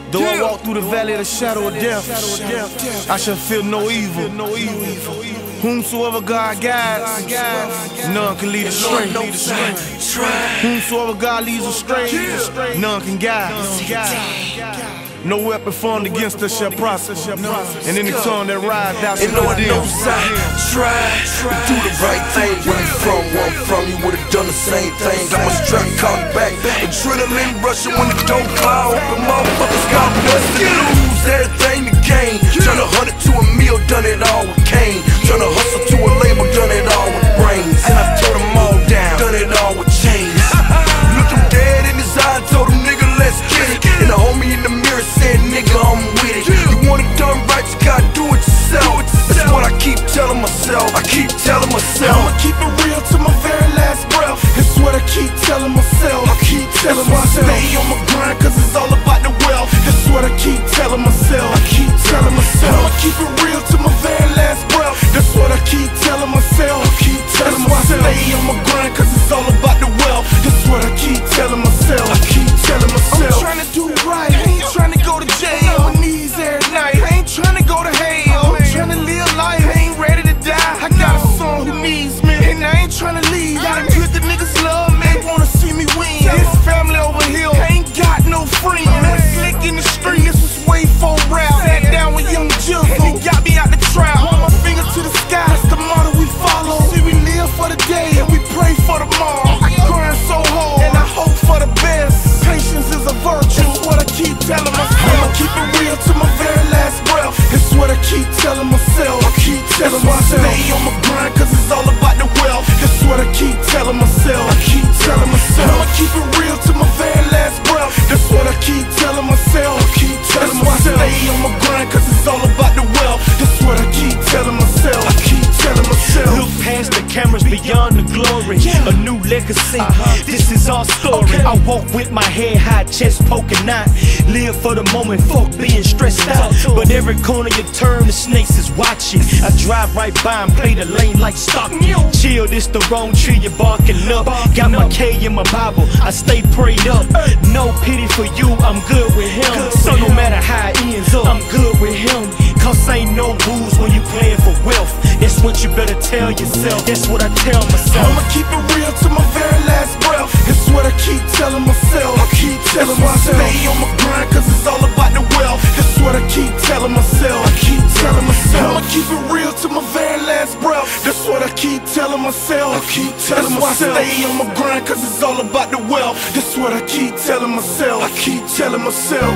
Though I walk through the valley of the shadow of death, I shall fear no evil. Whomsoever God guides, none can lead astray. Whomsoever God leads astray, none can guide. No weapon formed against us shall prosper, and any tongue that rise, thou shalt condemn. Try to do the right thing. Where you from? Where I'm from, you would've done the same thing. Got my strap caught back, adrenaline rushing when the door cloud open. Motherfuckers got nothing to lose, everything to gain. Tryna 100 to a meal, done it all with Kane. Tryna hustle to a label, done it all with brains. And I tore them all down, done it all with chains. Looked him dead in his eye, told him, nigga, let's get it. And the homie in the mirror said, nigga, I'm with it. You want it done right, you gotta do it yourself. That's what I keep telling myself. I keep telling myself, I'ma keep it real to my very last breath. That's what I keep telling myself. I keep telling myself. Stay on my grind, cause it's all about the wealth. That's what I keep telling myself. I keep telling myself. I'ma keep it real to my very last breath. That's what I keep telling myself. I keep telling myself. Stay on my grind, cause it's all about the wealth. That's what I keep telling myself. I keep telling myself. I'm trying to do right. I ain't trying to go to jail. On my knees every night. I ain't trying to go to hell. I'm trying to live life. I ain't ready to die. I got a son who needs me, and I ain't trying to leave. Got them good, the niggas love me. They wanna see me win. This family over here ain't got no friends. That slick in the street, this was way for rap. Sat down with young Jizzle, and he got me out the trap. Hold my finger to the sky, that's the motto we follow. See, we live for the day, and we pray for tomorrow. I grind so hard, and I hope for the best. Patience is a virtue, that's what I keep telling myself. I'ma keep it real to my very last breath. That's what I keep telling myself. I keep telling myself. Stay on my grind, cause it's all about the wealth. That's what I keep telling myself. I keep telling myself. I'ma keep it real to my very last breath. That's what I keep telling myself. I keep telling myself. Stay on my grind, cause it's all about the wealth. That's what I keep telling myself. I keep telling myself. Look past the cameras, beyond the glory. A new legacy, this is our story. I walk with my head high, chest poking out. Live for the moment, fuck being stressed out. But every corner you turn, the snakes is watching. I drive right by and play the lane like Stockton. Chill, this the wrong tree, you're barking up. Got my K in my Bible, I stay prayed up. No pity for you, I'm good with him. So no matter how it ends up, I'm good with him. Cause ain't no rules when you playing for wealth. That's what you better tell yourself. That's what I tell myself. I'ma keep it real to my very last breath. That's what I keep telling myself. I keep telling myself. Stay on my grind, cause it's all about the wealth. That's what I keep telling myself. I keep telling myself. I'ma keep it real to my very last breath. That's what I keep telling myself. I keep telling myself. Stay on my grind, cause it's all about the wealth. That's what I keep telling myself. I keep telling myself.